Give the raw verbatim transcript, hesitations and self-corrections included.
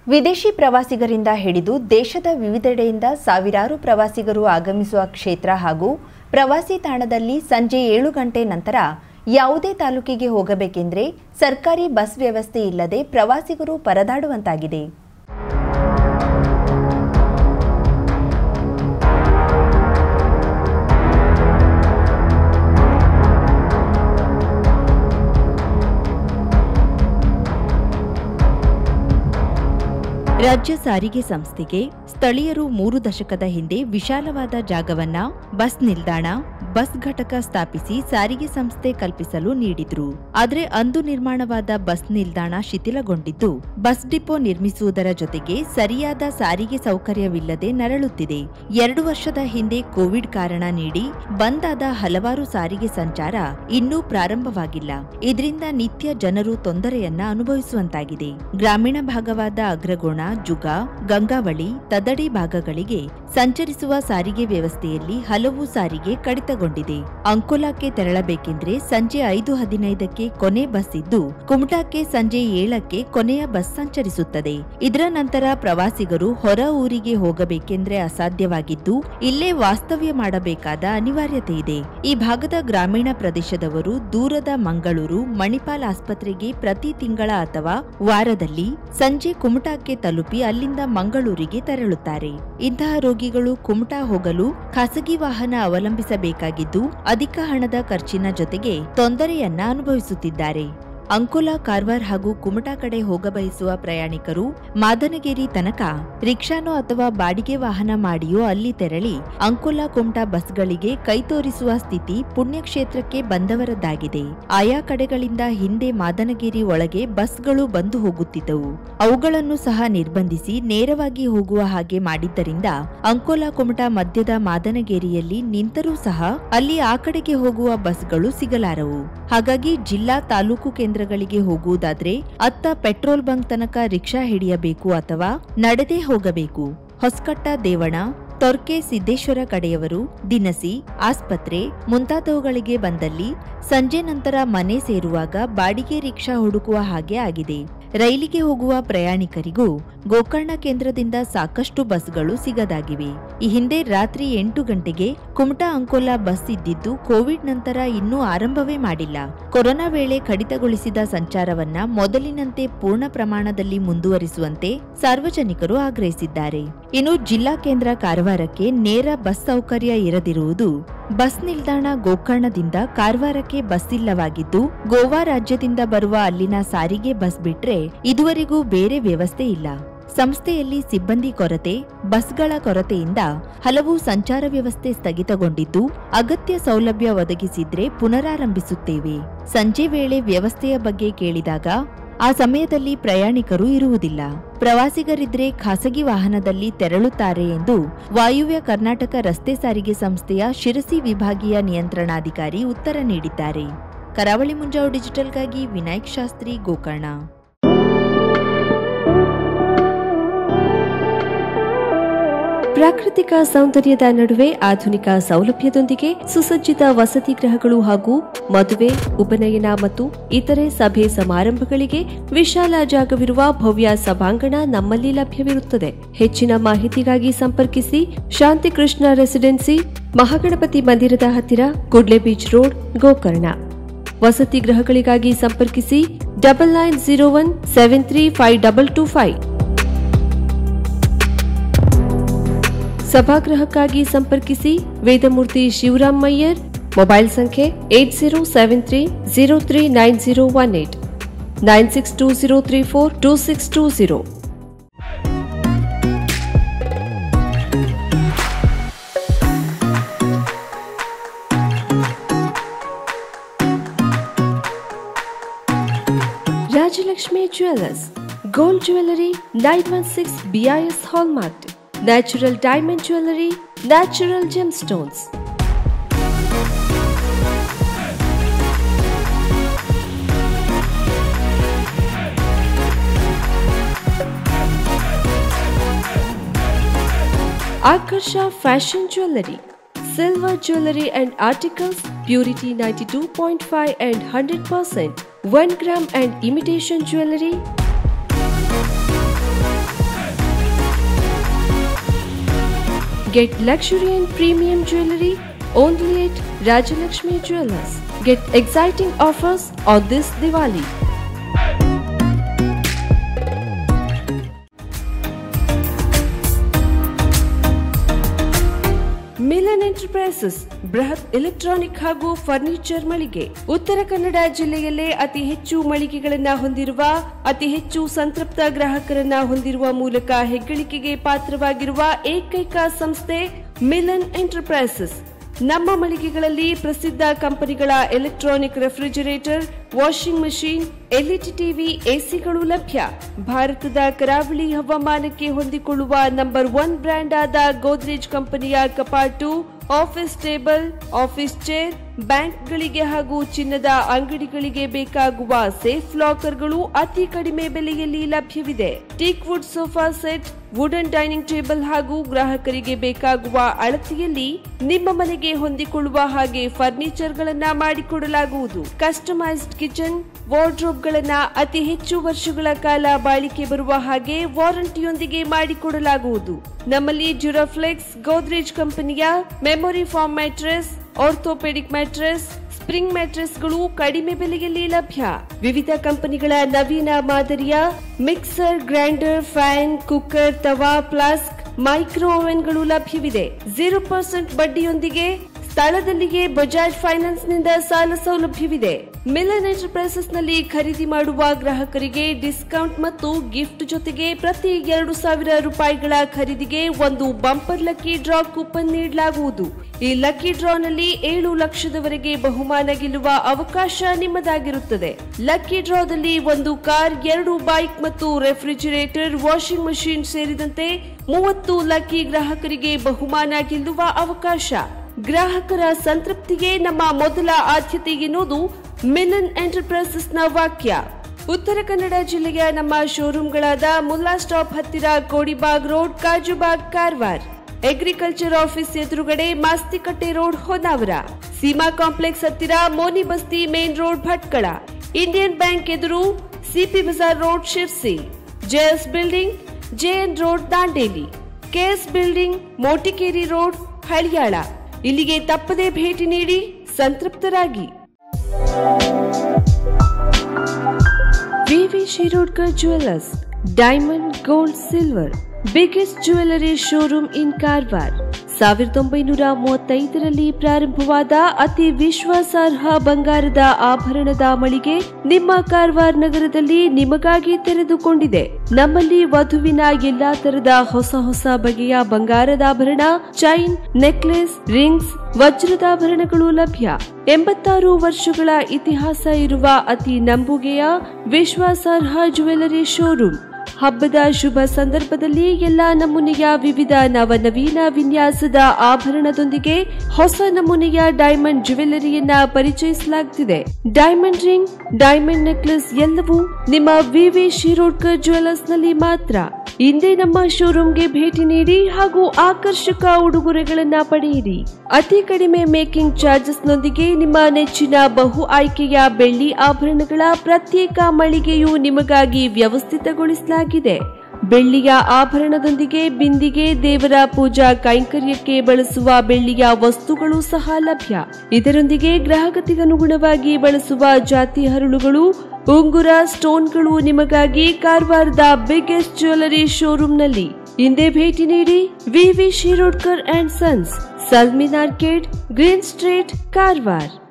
ವಿದೇಶಿ ಪ್ರವಾಸಿಗರಿಂದ ಹಿಡಿದು ದೇಶದ ವಿವಿಧೆಡೆಯಿಂದ ಸಾವಿರಾರು ಪ್ರವಾಸಿಗರು ಆಗಮಿಸುವ ಕ್ಷೇತ್ರ ಹಾಗೂ ಪ್ರವಾಸಿ ತಾಣದಲ್ಲಿ ಸಂಜೆ ಏಳು ಗಂಟೆ ನಂತರ ಯಾವುದೇ ತಾಲೂಕಿಗೆ ಹೋಗಬೇಕೆಂದರೆ ಸರ್ಕಾರಿ ಬಸ್ ವ್ಯವಸ್ಥೆ ಇಲ್ಲದೆ ಪ್ರವಾಸಿಗರು ಪರದಾಡುವಂತಾಗಿದೆ. ರಾಜ್ಯ ಸಾರಿಗೆ ಸಂಸ್ಥೆಗೆ ಸ್ಥಳೀಯರು ಮೂರು ದಶಕದ ಹಿಂದೆ ವಿಶಾಲವಾದ ಜಾಗವನ್ನ ಬಸ್ ನಿಲ್ದಾಣ, ಬಸ್ ಘಟಕ ಸ್ಥಾಪಿಸಿ ಸಾರಿಗೆ ಸಂಸ್ಥೆ ಕಲ್ಪಿಸಲು ನೀಡಿದ್ರು. ಆದರೆ ಅಂದು ನಿರ್ಮಾಣವಾದ ಬಸ್ ನಿಲ್ದಾಣ ಶಿಥಿಲಗೊಂಡಿದ್ದು, ಬಸ್ ಡಿಪೋ ನಿರ್ಮಿಸುವುದರ ಜೊತೆಗೆ ಸರಿಯಾದ ಸಾರಿಗೆ ಸೌಕರ್ಯವಿಲ್ಲದೆ ನರಳುತ್ತಿದೆ. ಎರಡು ವರ್ಷದ ಹಿಂದೆ ಕೋವಿಡ್ ಕಾರಣ ನೀಡಿ ಬಂದಾದ ಹಲವಾರು ಸಾರಿಗೆ ಸಂಚಾರ ಇನ್ನೂ ಪ್ರಾರಂಭವಾಗಿಲ್ಲ. ಇದರಿಂದ ನಿತ್ಯ ಜನರು ತೊಂದರೆಯನ್ನ ಅನುಭವಿಸುವಂತಾಗಿದೆ. ಗ್ರಾಮೀಣ ಭಾಗವಾದ ಅಗ್ರಗೋಣ, ಜುಗ, ಗಂಗಾವಳಿ, ತದಡಿ ಭಾಗಗಳಿಗೆ ಸಂಚರಿಸುವ ಸಾರಿಗೆ ವ್ಯವಸ್ಥೆಯಲ್ಲಿ ಹಲವು ಸಾರಿಗೆ ಕಡಿತಗೊಂಡಿದೆ. ಅಂಕೋಲಾಕ್ಕೆ ತೆರಳಬೇಕೆಂದ್ರೆ ಸಂಜೆ ಐದು ಹದಿನೈದಕ್ಕೆ ಕೊನೆ ಬಸ್ ಇದ್ದು, ಕುಮಟಾಕ್ಕೆ ಸಂಜೆ ಏಳಕ್ಕೆ ಕೊನೆಯ ಬಸ್ ಸಂಚರಿಸುತ್ತದೆ. ಇದರ ನಂತರ ಪ್ರವಾಸಿಗರು ಹೊರ ಊರಿಗೆ ಹೋಗಬೇಕೆಂದ್ರೆ ಅಸಾಧ್ಯವಾಗಿದ್ದು, ಇಲ್ಲೇ ವಾಸ್ತವ್ಯ ಮಾಡಬೇಕಾದ ಅನಿವಾರ್ಯತೆ ಇದೆ. ಈ ಭಾಗದ ಗ್ರಾಮೀಣ ಪ್ರದೇಶದವರು ದೂರದ ಮಂಗಳೂರು, ಮಣಿಪಾಲ್ ಆಸ್ಪತ್ರೆಗೆ ಪ್ರತಿ ತಿಂಗಳ ಅಥವಾ ವಾರದಲ್ಲಿ ಸಂಜೆ ಕುಮಟಾಕ್ಕೆ ತಲುಪಿ ಅಲ್ಲಿಂದ ಮಂಗಳೂರಿಗೆ ತೆರಳುತ್ತಾರೆ. ಇಂತಹ ರೋಗಿಗಳು ಕುಮಟಾ ಹೋಗಲು ಖಾಸಗಿ ವಾಹನ ಅವಲಂಬಿಸಬೇಕಾಗಿದ್ದು, ಅಧಿಕ ಹಣದ ಖರ್ಚಿನ ಜೊತೆಗೆ ತೊಂದರೆಯನ್ನ ಅನುಭವಿಸುತ್ತಿದ್ದಾರೆ. ಅಂಕೋಲಾ, ಕಾರವಾರ ಹಾಗೂ ಕುಮಟಾ ಕಡೆ ಹೋಗಬಯಸುವ ಪ್ರಯಾಣಿಕರು ಮಾದನಗೇರಿ ತನಕ ರಿಕ್ಷಾನೋ ಅಥವಾ ಬಾಡಿಗೆ ವಾಹನ ಮಾಡಿಯೋ ಅಲ್ಲಿ ತೆರಳಿ ಅಂಕೋಲಾ ಕುಮಟಾ ಬಸ್ಗಳಿಗೆ ಕೈ ತೋರಿಸುವ ಸ್ಥಿತಿ ಪುಣ್ಯಕ್ಷೇತ್ರಕ್ಕೆ ಬಂದವರದ್ದಾಗಿದೆ. ಆಯಾ ಕಡೆಗಳಿಂದ ಹಿಂದೆ ಮಾದನಗೇರಿ ಒಳಗೆ ಬಸ್ಗಳು ಬಂದು ಹೋಗುತ್ತಿದ್ದವು. ಅವುಗಳನ್ನು ಸಹ ನಿರ್ಬಂಧಿಸಿ ನೇರವಾಗಿ ಹೋಗುವ ಹಾಗೆ ಮಾಡಿದ್ದರಿಂದ ಅಂಕೋಲಾ ಕುಮಟಾ ಮಧ್ಯದ ಮಾದನಗೇರಿಯಲ್ಲಿ ನಿಂತರೂ ಸಹ ಅಲ್ಲಿ ಆ ಕಡೆಗೆ ಹೋಗುವ ಬಸ್ಗಳು ಸಿಗಲಾರವು. ಹಾಗಾಗಿ ಜಿಲ್ಲಾ, ತಾಲೂಕು ಕೇಂದ್ರಗಳಿಗೆ ಹೋಗುವುದಾದ್ರೆ ಅತ್ತ ಪೆಟ್ರೋಲ್ ಬಂಕ್ ತನಕ ರಿಕ್ಷಾ ಹಿಡಿಯಬೇಕು ಅಥವಾ ನಡೆದೇ ಹೋಗಬೇಕು. ಹೊಸಕಟ್ಟ, ದೇವಣ, ತೊರ್ಕೆ, ಸಿದ್ದೇಶ್ವರ ಕಡೆಯವರು ದಿನಸಿ, ಆಸ್ಪತ್ರೆ ಮುಂತಾದವುಗಳಿಗೆ ಬಂದಲ್ಲಿ ಸಂಜೆ ನಂತರ ಮನೆ ಸೇರುವಾಗ ಬಾಡಿಗೆ ರಿಕ್ಷಾ ಹುಡುಕುವ ಹಾಗೆ ಆಗಿದೆ. ರೈಲಿಗೆ ಹೋಗುವ ಪ್ರಯಾಣಿಕರಿಗೂ ಗೋಕರ್ಣ ಕೇಂದ್ರದಿಂದ ಸಾಕಷ್ಟು ಬಸ್ಗಳು ಸಿಗದಾಗಿವೆ. ಈ ಹಿಂದೆ ರಾತ್ರಿ ಎಂಟು ಗಂಟೆಗೆ ಕುಮಟಾ ಅಂಕೋಲಾ ಬಸ್ ಇದ್ದಿದ್ದು ಕೋವಿಡ್ ನಂತರ ಇನ್ನೂ ಆರಂಭವೇ ಮಾಡಿಲ್ಲ. ಕೊರೋನಾ ವೇಳೆ ಕಡಿತಗೊಳಿಸಿದ ಸಂಚಾರವನ್ನ ಮೊದಲಿನಂತೆ ಪೂರ್ಣ ಪ್ರಮಾಣದಲ್ಲಿ ಮುಂದುವರಿಸುವಂತೆ ಸಾರ್ವಜನಿಕರು ಆಗ್ರಹಿಸಿದ್ದಾರೆ. ಇನ್ನು ಜಿಲ್ಲಾ ಕೇಂದ್ರ ಕಾರವಾರಕ್ಕೆ ನೇರ ಬಸ್ ಸೌಕರ್ಯ ಇರದಿರುವುದು, ಬಸ್ ನಿಲ್ದಾಣ ಗೋಕರ್ಣದಿಂದ ಕಾರವಾರಕ್ಕೆ ಬಸ್ ಇಲ್ಲವಾಗಿದ್ದು, ಗೋವಾ ರಾಜ್ಯದಿಂದ ಬರುವ ಅಲ್ಲಿನ ಸಾರಿಗೆ ಬಸ್ ಬಿಟ್ರೆ ಇದುವರೆಗೂ ಬೇರೆ ವ್ಯವಸ್ಥೆ ಇಲ್ಲ. ಸಂಸ್ಥೆಯಲ್ಲಿ ಸಿಬ್ಬಂದಿ ಕೊರತೆ, ಬಸ್ಗಳ ಕೊರತೆಯಿಂದ ಹಲವು ಸಂಚಾರ ವ್ಯವಸ್ಥೆ ಸ್ಥಗಿತಗೊಂಡಿದ್ದು, ಅಗತ್ಯ ಸೌಲಭ್ಯ ಒದಗಿಸಿದ್ರೆ ಪುನರಾರಂಭಿಸುತ್ತೇವೆ. ಸಂಜೆ ವೇಳೆ ವ್ಯವಸ್ಥೆಯ ಬಗ್ಗೆ ಕೇಳಿದಾಗ ಆ ಸಮಯದಲ್ಲಿ ಪ್ರಯಾಣಿಕರು ಇರುವುದಿಲ್ಲ. ಪ್ರವಾಸಿಗರಿದ್ರೆ ಖಾಸಗಿ ವಾಹನದಲ್ಲಿ ತೆರಳುತ್ತಾರೆ ಎಂದು ವಾಯುವ್ಯ ಕರ್ನಾಟಕ ರಸ್ತೆ ಸಾರಿಗೆ ಸಂಸ್ಥೆಯ ಶಿರಸಿ ವಿಭಾಗೀಯ ನಿಯಂತ್ರಣಾಧಿಕಾರಿ ಉತ್ತರ ನೀಡಿದ್ದಾರೆ. ಕರಾವಳಿ ಮುಂಜಾವು ಡಿಜಿಟಲ್ಗಾಗಿ ವಿನಾಯಕ್ ಶಾಸ್ತ್ರಿ, ಗೋಕರ್ಣ. ಪ್ರಾಕೃತಿಕ ಸೌಂದರ್ಯದ ನಡುವೆ ಆಧುನಿಕ ಸೌಲಭ್ಯದೊಂದಿಗೆ ಸುಸಜ್ಜಿತ ವಸತಿ ಗೃಹಗಳು ಹಾಗೂ ಮದುವೆ, ಉಪನಯನ ಮತ್ತು ಇತರೆ ಸಭೆ ಸಮಾರಂಭಗಳಿಗೆ ವಿಶಾಲ ಜಾಗವಿರುವ ಭವ್ಯ ಸಭಾಂಗಣ ನಮ್ಮಲ್ಲಿ ಲಭ್ಯವಿರುತ್ತದೆ. ಹೆಚ್ಚಿನ ಮಾಹಿತಿಗಾಗಿ ಸಂಪರ್ಕಿಸಿ ಶಾಂತಿಕೃಷ್ಣ ರೆಸಿಡೆನ್ಸಿ, ಮಹಾಗಣಪತಿ ಮಂದಿರದ ಹತ್ತಿರ, ಕುಡ್ಲೆ ಬೀಚ್ ರೋಡ್, ಗೋಕರ್ಣ. ವಸತಿ ಗೃಹಗಳಿಗಾಗಿ ಸಂಪರ್ಕಿಸಿ double nine zero one seven three five double two five. ಸಭಾಗೃಹಕ್ಕಾಗಿ ಸಂಪರ್ಕಿಸಿ ವೇದಮೂರ್ತಿ ಶಿವರಾಮ್ ಮಯ್ಯರ್. ಮೊಬೈಲ್ ಸಂಖ್ಯೆ eight zero seven three zero three nine zero one eight nine six two zero three four two six two zero. Rajalakshmi jewellers, gold jewellery nine one six B I S hallmark, natural diamond jewellery, natural gemstones. Akarsha Fashion Jewelry, silver jewelry and articles, purity ninety-two point five and one hundred percent, one gram and imitation jewelry. Get luxury and premium jewelry only at Rajalakshmi Jewelers. Get exciting offers on this Diwali. Milan enterprises ಬೃಹತ್ electronic ಹಾಗೂ furniture ಮಳಿಗೆ. ಉತ್ತರ ಕನ್ನಡ ಜಿಲ್ಲೆಯಲ್ಲೇ ಅತಿ ಹೆಚ್ಚು ಮಳಿಗೆಗಳನ್ನ ಹೊಂದಿರುವ, ಅತಿ ಹೆಚ್ಚು ಸಂತೃಪ್ತ ಗ್ರಾಹಕರನ್ನ ಹೊಂದಿರುವ ಮೂಲಕ ಹೆಗ್ಗಳಿಕೆಗೆ ಪಾತ್ರವಾಗಿರುವ ಏಕೈಕ ಸಂಸ್ಥೆ ಮಿಲನ್ ಎಂಟರ್ಪ್ರೈಸಸ್. ನಮ್ಮ ಮಳಿಗೆಗಳಲ್ಲಿ ಪ್ರಸಿದ್ಧ ಕಂಪನಿಗಳ electronic refrigerator, washing machine, LED TV, ಎಸಿಗಳು ಲಭ್ಯ. ಭಾರತದ ಕರಾವಳಿ ಹವಾಮಾನಕ್ಕೆ ಹೊಂದಿಕೊಳ್ಳುವ ನಂಬರ್ ಒನ್ ಬ್ರ್ಯಾಂಡ್ ಆದ ಗೋದ್ರೇಜ್ ಕಂಪನಿಯ ಕಪಾಟು, ಆಫೀಸ್ ಟೇಬಲ್, ಆಫೀಸ್ ಚೇರ್, ಬ್ಯಾಂಕ್ಗಳಿಗೆ ಹಾಗೂ ಚಿನ್ನದ ಅಂಗಡಿಗಳಿಗೆ ಬೇಕಾಗುವ ಸೇಫ್ ಲಾಕರ್ಗಳು ಅತಿ ಕಡಿಮೆ ಬೆಲೆಯಲ್ಲಿ ಲಭ್ಯವಿದೆ. Teak wood sofa set, wooden dining table ಹಾಗೂ ಗ್ರಾಹಕರಿಗೆ ಬೇಕಾಗುವ ಅಳತೆಯಲ್ಲಿ ನಿಮ್ಮ ಮನೆಗೆ ಹೊಂದಿಕೊಳ್ಳುವ ಹಾಗೆ ಫರ್ನಿಚರ್ ಗಳನ್ನ ಮಾಡಿಕೊಡಲಾಗುವುದು. ಕಸ್ಟಮೈಸ್ಡ್ ಕಿಚನ್, ವಾರ್ಡ್ರೋಬ್ ಗಳನ್ನ ಅತಿ ಹೆಚ್ಚು ವರ್ಷಗಳ ಕಾಲ ಬಾಳಿಕೆ ಬರುವ ಹಾಗೆ ವಾರಂಟಿಯೊಂದಿಗೆ ಮಾಡಿಕೊಡಲಾಗುವುದು. ನಮ್ಮಲ್ಲಿ ಡ್ಯೂರಾಫ್ಲೆಕ್ಸ್, ಗೋದ್ರೇಜ್ ಕಂಪನಿಯ memory foam mattress, orthopaedic mattress, spring ಮ್ಯಾಟ್ರೆಸ್ಗಳು ಕಡಿಮೆ ಬೆಲೆಯಲ್ಲಿ ಲಭ್ಯ. ವಿವಿಧ ಕಂಪನಿಗಳ ನವೀನ ಮಾದರಿಯ ಮಿಕ್ಸರ್, ಗ್ರೈಂಡರ್, ಫ್ಯಾನ್, ಕುಕ್ಕರ್, ತವಾ, ಫ್ಲಾಸ್ಕ್, ಮೈಕ್ರೋ ಓವೆನ್ಗಳು ಲಭ್ಯವಿದೆ. ಜೀರೋ ಪರ್ಸೆಂಟ್ ಬಡ್ಡಿಯೊಂದಿಗೆ ಸ್ಥಳದಲ್ಲಿಯೇ ಬಜಾಜ್ ಫೈನಾನ್ಸ್ ನಿಂದ ಸಾಲ ಸೌಲಭ್ಯವಿದೆ. ಮಿಲನ್ ಎಂಟರ್ಪ್ರೈಸಸ್ ನಲ್ಲಿ ಖರೀದಿ ಮಾಡುವ ಗ್ರಾಹಕರಿಗೆ ಡಿಸ್ಕೌಂಟ್ ಮತ್ತು ಗಿಫ್ಟ್ ಜೊತೆಗೆ ಪ್ರತಿ ಎರಡು ಸಾವಿರ ರೂಪಾಯಿಗಳ ಖರೀದಿಗೆ ಒಂದು ಬಂಪರ್ ಲಕ್ಕಿ ಡ್ರಾ ಕೂಪನ್ ನೀಡಲಾಗುವುದು. ಈ ಲಕ್ಕಿ ಡ್ರಾನಲ್ಲಿ ಏಳು ಲಕ್ಷದವರೆಗೆ ಬಹುಮಾನ ಗೆಲ್ಲುವ ಅವಕಾಶ ನಿಮ್ಮದಾಗಿರುತ್ತದೆ. ಲಕ್ಕಿ ಡ್ರಾದಲ್ಲಿ ಒಂದು ಕಾರ್, ಎರಡು ಬೈಕ್ ಮತ್ತು ರೆಫ್ರಿಜರೇಟರ್, ವಾಷಿಂಗ್ ಮಷೀನ್ ಸೇರಿದಂತೆ ಮೂವತ್ತು ಲಕ್ಕಿ ಗ್ರಾಹಕರಿಗೆ ಬಹುಮಾನ ಗೆಲ್ಲುವ ಅವಕಾಶ. ಗ್ರಾಹಕರ ಸಂತೃಪ್ತಿಗೆ ನಮ್ಮ ಮೊದಲ ಆದ್ಯತೆ ಎನ್ನುವುದು ಮಿಲನ್ ಎಂಟರ್ಪ್ರೈಸಸ್ ನ ವಾಕ್ಯ. ಉತ್ತರ ಕನ್ನಡ ಜಿಲ್ಲೆಯ ನಮ್ಮ ಶೋರೂಮ್ಗಳಾದ ಮುಲ್ಲಾ ಸ್ಟಾಪ್ ಹತ್ತಿರ Kodibag road, Kajubag, Karwar, agriculture office ಎದುರುಗಡೆ ಮಾಸ್ತಿಕಟ್ಟೆ ರೋಡ್, ಹೊನ್ನಾವರ, ಸೀಮಾ ಕಾಂಪ್ಲೆಕ್ಸ್ ಹತ್ತಿರ Moni Basti main road, Bhatkal, Indian bank ಎದುರು CP Bazaar road, Sirsi, JS building, JN road, Dandeli, KS building, Motikeri road, Haliyal. ಇಲ್ಲಿಗೆ ತಪ್ಪದೇ ಭೇಟಿ ನೀಡಿ ಸಂತೃಪ್ತರಾಗಿ. VV Shirodkar jewellers, diamond, gold, silver, biggest jewellery showroom in Karwar. ಸಾವಿರದ ಒಂಬೈನೂರ ಮೂವತ್ತೈದರಲ್ಲಿ ಪ್ರಾರಂಭವಾದ ಅತಿ ವಿಶ್ವಾಸಾರ್ಹ ಬಂಗಾರದ ಆಭರಣದ ಮಳಿಗೆ ನಿಮ್ಮ ಕಾರವಾರ ನಗರದಲ್ಲಿ ನಿಮಗಾಗಿ ತೆರೆದುಕೊಂಡಿದೆ. ನಮ್ಮಲ್ಲಿ ವಧುವಿನ ಎಲ್ಲಾ ತರದ ಹೊಸ ಹೊಸ ಬಗೆಯ ಬಂಗಾರದಾಭರಣ, ಚೈನ್, ನೆಕ್ಲೆಸ್, ರಿಂಗ್ಸ್, ವಜ್ರದಾಭರಣಗಳು ಲಭ್ಯ. ಎಂಬತ್ತಾರು ವರ್ಷಗಳ ಇತಿಹಾಸ ಇರುವ ಅತಿ ನಂಬುಗೆಯ ವಿಶ್ವಾಸಾರ್ಹ ಜ್ಯುವೆಲರಿ ಶೋರೂಮ್. ಹಬ್ಬದ ಶುಭ ಸಂದರ್ಭದಲ್ಲಿ ಎಲ್ಲಾ ನಮೂನೆಯ ವಿವಿಧ ನವನವೀನ ವಿನ್ಯಾಸದ ಆಭರಣದೊಂದಿಗೆ ಹೊಸ ನಮೂನೆಯ ಡೈಮಂಡ್ ಜ್ಯುವೆಲರಿಯನ್ನ ಪರಿಚಯಿಸಲಾಗುತ್ತಿದೆ. ಡೈಮಂಡ್ ರಿಂಗ್, ಡೈಮಂಡ್ ನೆಕ್ಲೆಸ್ ಎಲ್ಲವೂ ನಿಮ್ಮ ವಿವಿ ಶಿರೋಡ್ಕರ್ ಜ್ಯುವೆಲರ್ಸ್ ನಲ್ಲಿ ಮಾತ್ರ. ಇಂದೇ ನಮ್ಮ ಶೋರೂಮ್ಗೆ ಭೇಟಿ ನೀಡಿ ಹಾಗೂ ಆಕರ್ಷಕ ಉಡುಗೊರೆಗಳನ್ನ ಪಡೆಯಿರಿ. ಅತಿ ಕಡಿಮೆ ಮೇಕಿಂಗ್ ಚಾರ್ಜಸ್ ನೊಂದಿಗೆ ನಿಮ್ಮ ನೆಚ್ಚಿನ ಬಹು ಆಯ್ಕೆಯ ಬೆಳ್ಳಿ ಆಭರಣಗಳ ಪ್ರತ್ಯೇಕ ಮಳಿಗೆಯು ನಿಮಗಾಗಿ ವ್ಯವಸ್ಥಿತಗೊಳಿಸಲಾಗಿದೆ. ಬೆಳ್ಳಿಯ ಆಭರಣದೊಂದಿಗೆ ಬಿಂದಿಗೆ, ದೇವರ ಪೂಜಾ ಕೈಂಕರ್ಯಕ್ಕೆ ಬಳಸುವ ಬೆಳ್ಳಿಯ ವಸ್ತುಗಳು ಸಹ ಲಭ್ಯ. ಇದರೊಂದಿಗೆ ಗ್ರಾಹಕತೆಗನುಗುಣವಾಗಿ ಬಳಸುವ ಜಾತಿ ಹರಳುಗಳು, ಉಂಗುರ, ಸ್ಟೋನ್ಗಳು ನಿಮಗಾಗಿ ಕಾರವಾರದ ಬಿಗ್ಗೆಸ್ಟ್ ಜ್ಯುವೆಲರಿ ಶೋರೂಮ್ನಲ್ಲಿ. ಇಂದೇ ಭೇಟಿ ನೀಡಿ. VV Shirodkar and sons, Salmin arcade, green street, Karwar.